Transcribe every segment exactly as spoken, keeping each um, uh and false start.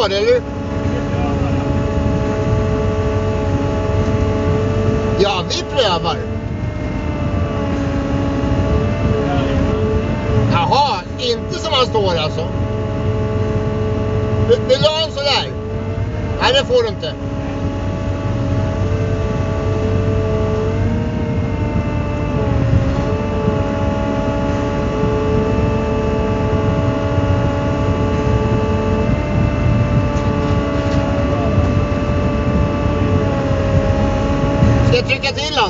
kvar, eller? Ja, vi prövar. Jaha, inte som han står alltså. Vill du ha en sådär? Nej, det får du inte. Ska jag trycka till han?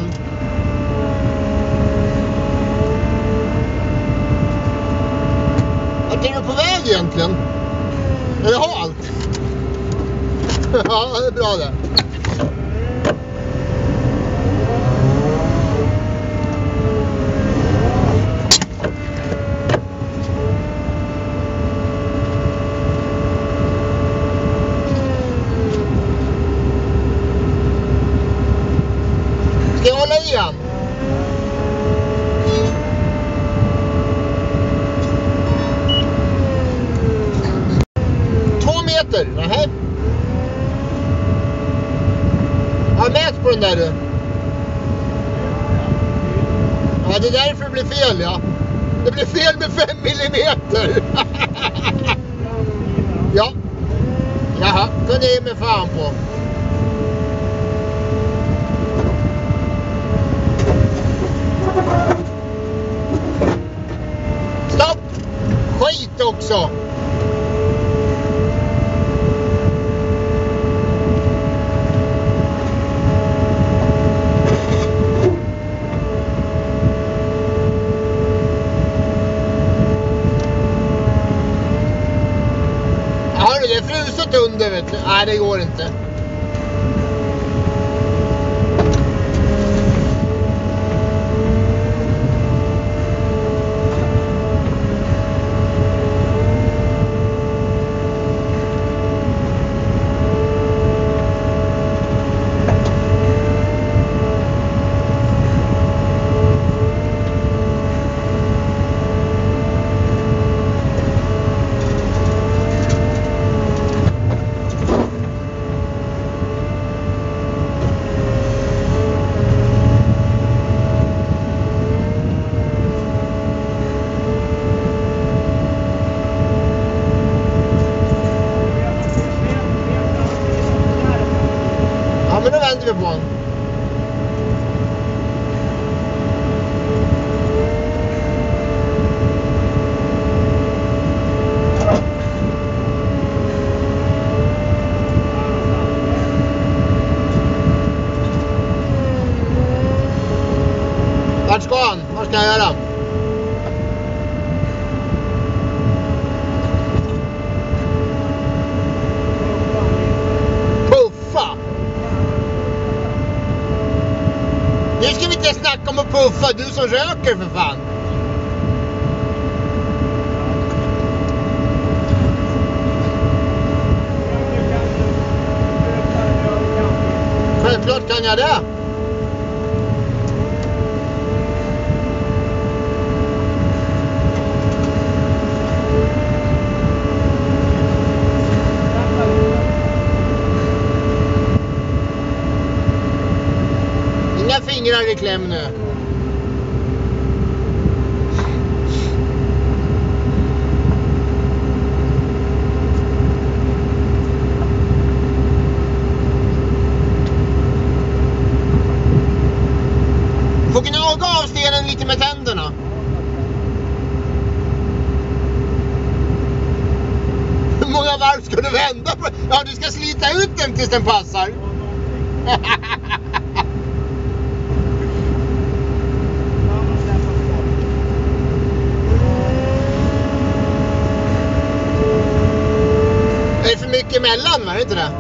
Vart är du på väg egentligen? Är det halt? Ja, det är bra det. Ska jag hålla i han? Två meter? Nej. Jag mät på den där du. Ja, det är därför det blir fel, ja. Det blir fel med fem millimeter. Ja. Jaha, kunde jag ge mig fan på. Stopp! Skit också! Det är fruset under, vet du. Nej, det går inte. Ja, men då vänder vi på honom. Vart ska han? Vad ska jag göra? Nu ska vi inte snacka om att puffa, du som röker för fan. Självklart kan jag det. Inga fingrar i kläm nu. Får gnaga av stenen lite med tänderna. Hur många varv ska du vända på? Ja, du ska slita ut den tills den passar. Det är för mycket emellan, var det inte det?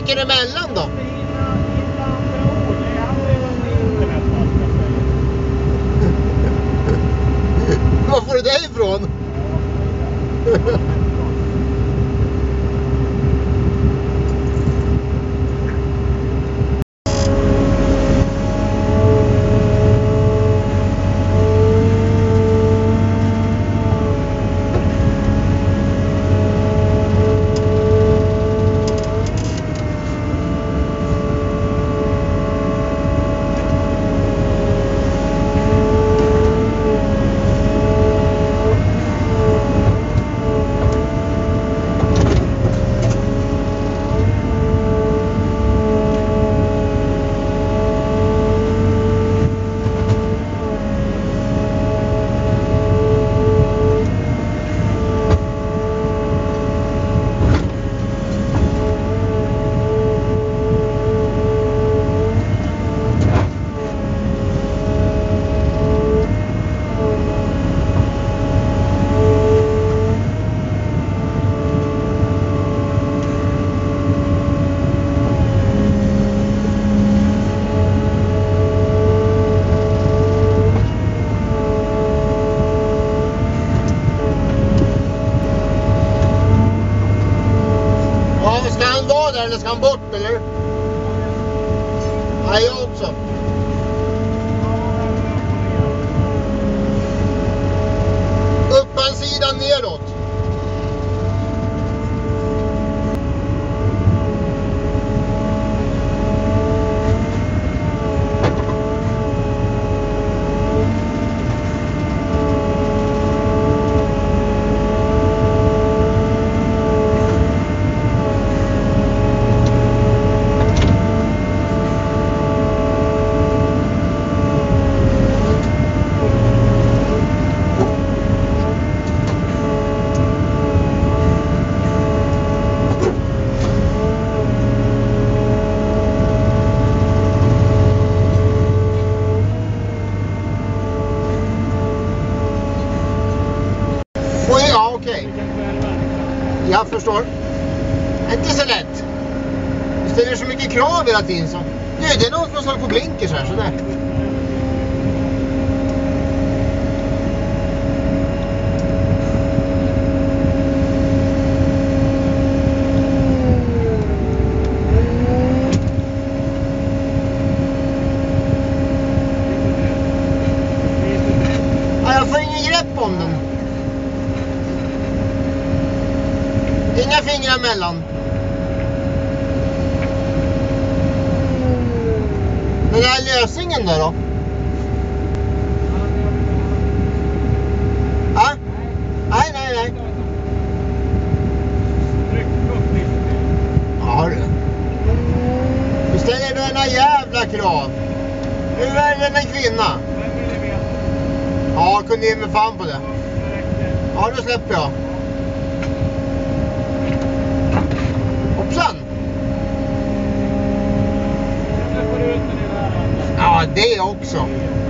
tänker emellan då? Var får du det ifrån? Eller ska han bort eller? Nej, jag också. Upp på en sidan neråt. Ja, okej. Jag förstår. Inte så lätt. Du ställer så mycket krav hela tiden så. Nu, det är någon som slår på blinkers här, sådär. Ja, jag får ingen grepp om den. Inga fingrar emellan. Den här lösningen då då? Ja? Nej, nej, nej. Ja du. Du ställer du ena jävla krav. Hur är det en kvinna? Ja, kunde ge mig fan på det. Ja, då släpper jag. Hoppsan! Ja, det också.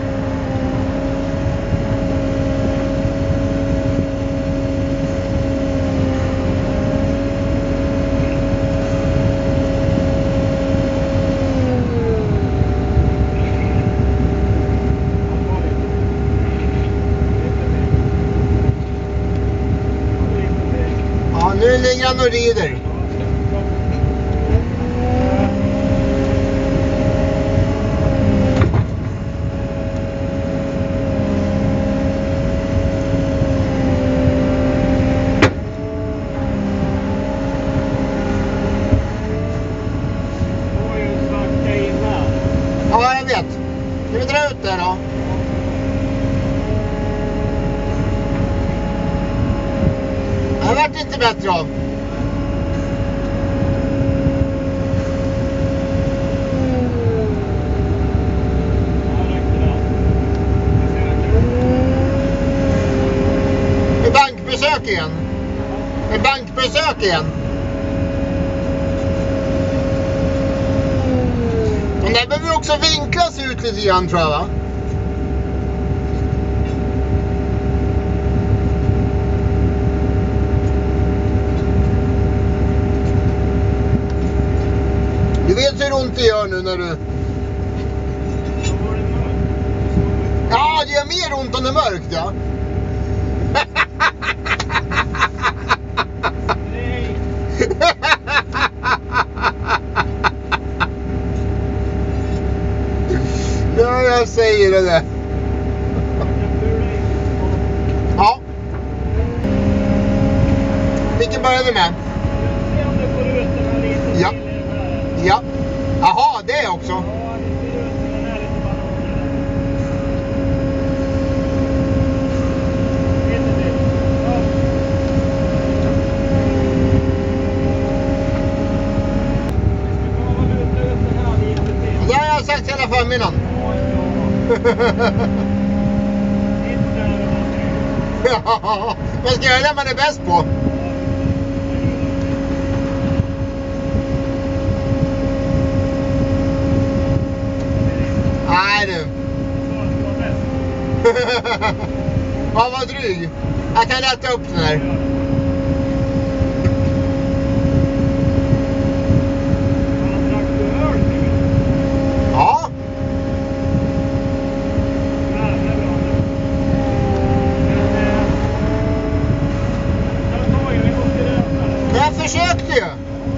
Ja, nu ligger han och rider. Ja, jag vet. Ska vi dra ut det då? Det vart inte bättre av. Ett bankbesök igen. Ett bankbesök igen. Men där behöver också vinklas ut lite grann, tror jag, va? du när du... Ja, det gör mer ont om det är mörkt, ja. Nej. Ja, jag säger det där. Ja. Vilken börjar vi med? Se om du får rutorna lite Ja. till i den här. Ja. Jaha, det också. Ja, det ser ut som den här lite bananer. Lite till. Ja. Vi ska komma och luta ut den här lite till. Det har jag sagt hela förmiddagen. Ja, bra. Titta där och Ja, man ska göra det man är bäst på. Nej du. Ja, vad dryg. Jag kan lätta upp den här. Ja. Jag försökte ju.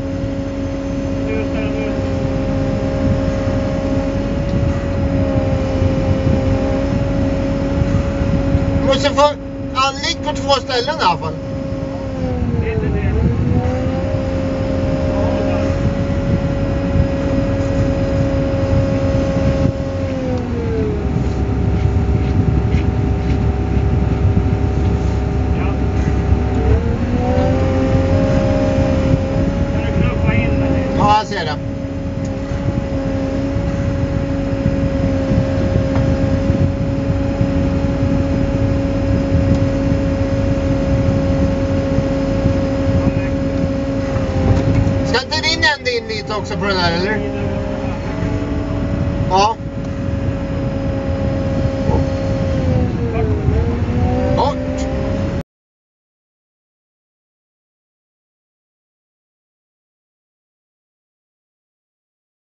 Måste få anlik på två ställen i alla fall. Ja, jag ser det. Ska inte din ände in lite också på den här, eller?